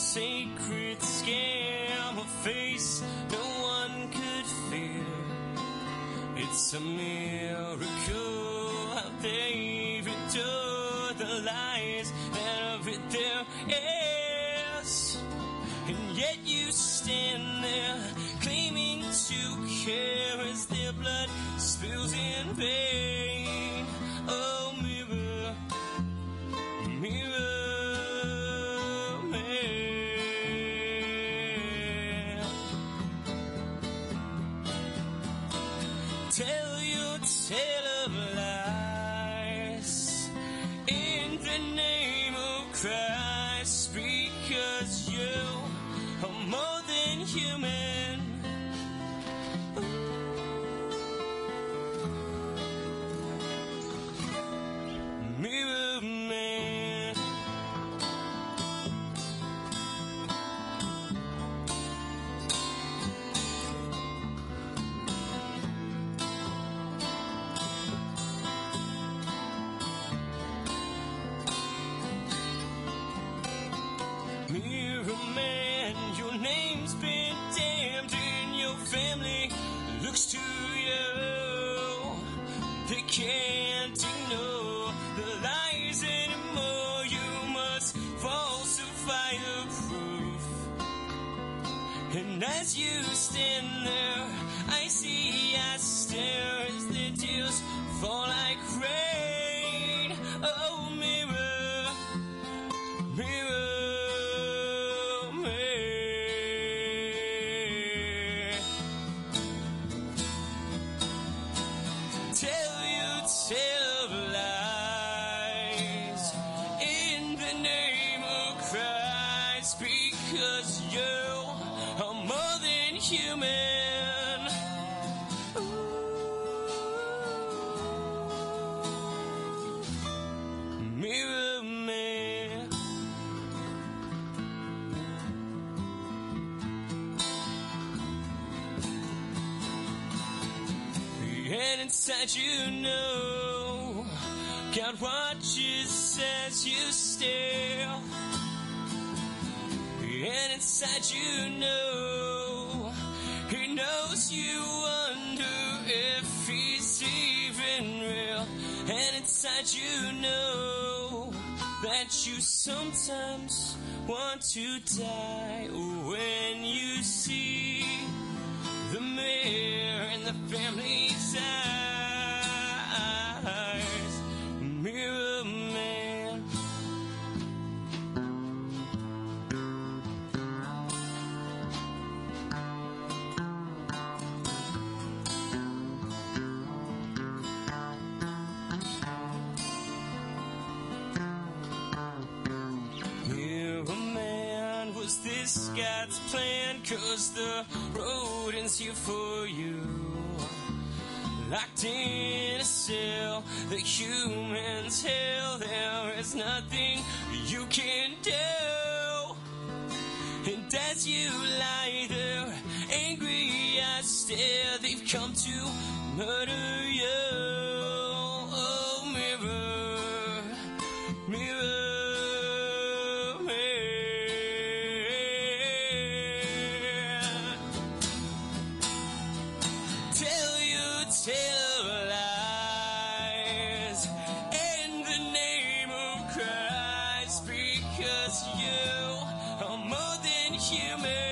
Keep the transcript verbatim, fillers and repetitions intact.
sacred scam, a face no one could fear. It's a miracle how they've endured the lies that are in their ears. And yet you stand there claiming to care as their blood spills in vain. Oh, mirror, mirror. Tell your tale of lies in the name of Christ, because you are more than human. Mirror man. Mirror man, your name's been damned and your family looks to you. They can't ignore the lies anymore. You must falsify the proof. And as you stand there, I see, I stare as the tears fall like rain. Oh, mirror, mirror. Tell your tale of lies in the name of Christ, because you are more than human. Ooh, mirror man. And inside you know God watches as you stare. And inside you know He knows you wonder if He's even real. And inside you know that you sometimes want to die when you see the mirror in the family's eyes. Mirror man. Mirror man, was this God's plan? 'Cause the road ends here for you, locked in a cell, the human's hell. There is nothing you can do. And as you lie there, angry eyes stare, they've come to murder you. Oh, mirror, mirror. Tell of lies in the name of Christ, because you are more than human.